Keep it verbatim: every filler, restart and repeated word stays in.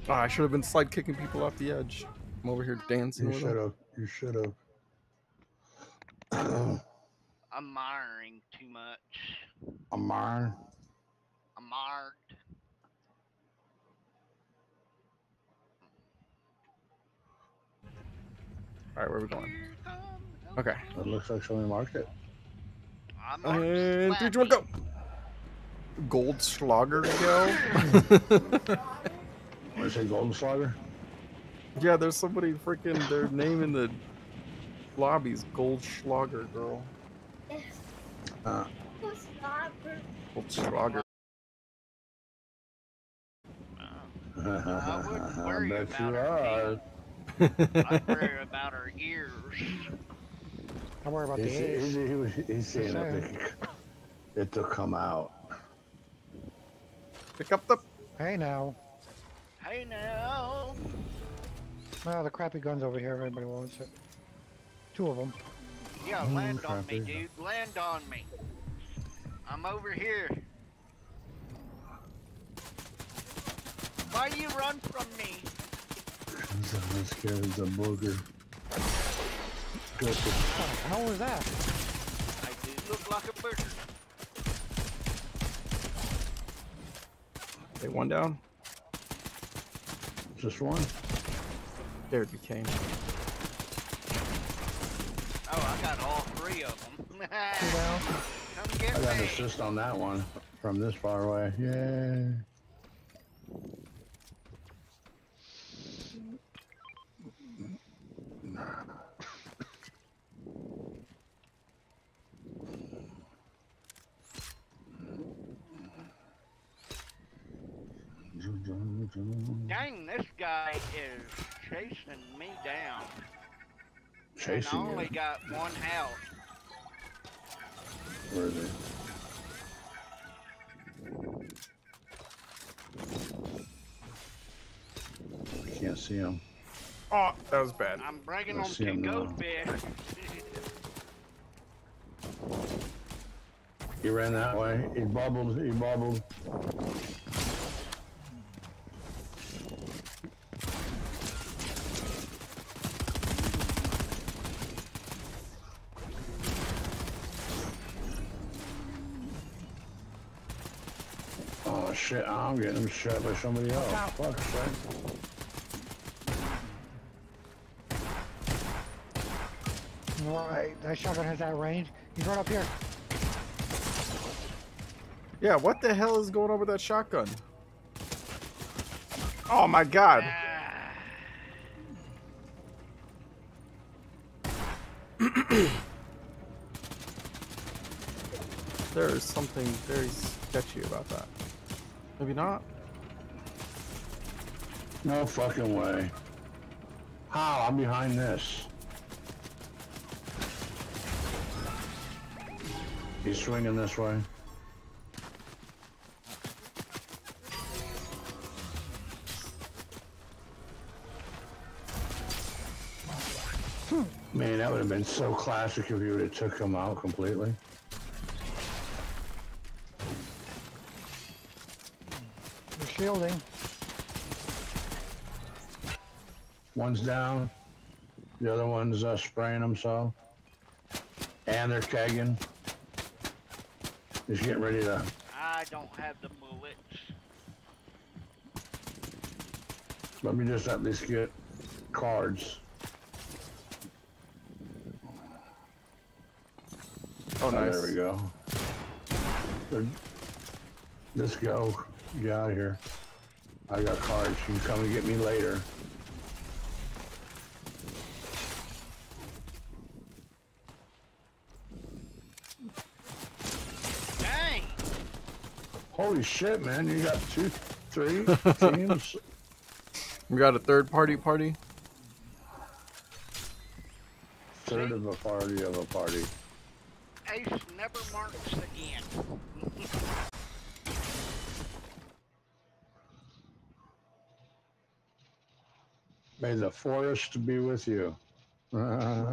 Oh, I should have been slide kicking people off the edge. I'm over here dancing You with should them. have. You should have. I'm miring too much. Amar. I'm mired. All right, where are we going? Here comes the Okay. It looks like somebody marked it. I marked And three, two, one, Slabs. go. Gold Schlager go. What is it, Golden Slaughter? Yeah, there's somebody freaking their name in the lobby's Gold Schlager girl. Uh, Gold Schlager. I wouldn't I worry bet about you her are. feet. I'd worry about her ears. I worry about He's, the he's, A's. he was, he's saying Sure. it, it to come out. Pick up the. Hey now. Hey now. Well, the crappy gun's over here if anybody wants it. Two of them. Yeah, Mm, land on me, crappy. dude. Land on me. I'm over here. Why you run from me? I'm scared as a booger. Good. What the hell was that? I do look like a bird. Okay, one down. Just one? There it became. Oh, I got all three of them. Two down. Come get I got an me. assist on that one from this far away. Yay. Dang, this guy is chasing me down. Chasing and I only you. got one health. Where is he? I can't see him. Oh, that was bad. I'm bringing I them see to him now. goldfish. He ran that way. He bubbled. He bubbled. Oh shit! I'm getting him shot by somebody else. out. Fuck shit. Right, that shotgun has that range. He's right up here. Yeah, what the hell is going on with that shotgun? Oh my god. Ah, There is something very sketchy about that. Maybe not. No fucking way. How? I'm behind this. He's swinging this way. Man, that would have been so classic if you would have took him out completely. They're shielding. One's down. The other one's uh, spraying himself. And they're kegging. He's getting ready to... I don't have the bullets. Let me just at least get cards. Oh, nice. There we go. They're- Let's go. Get out of here. I got cards. You can come and get me later. Dang! Holy shit, man. You got two, three teams. We got a third party party. Third of a party of a party. Ace never marks again. May the forest be with you.